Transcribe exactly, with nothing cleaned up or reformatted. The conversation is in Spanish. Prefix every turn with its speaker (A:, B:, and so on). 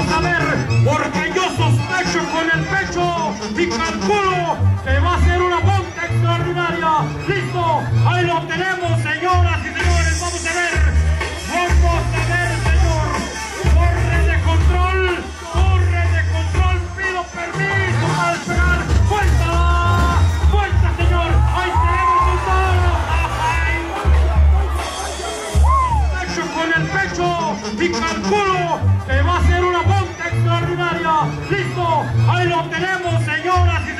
A: vamos a ver, porque yo sospecho con el pecho y calculo que va a ser una monta extraordinaria. Listo, ahí lo tenemos, señoras y señores, vamos a ver, vamos a ver, señor, torre de control, torre de control, pido permiso para despegar, vuelta, vuelta, señor, ahí tenemos un toro, sospecho con el pecho y calculo que va a ser una monta extraordinaria. Listo, ahí lo tenemos, señoras y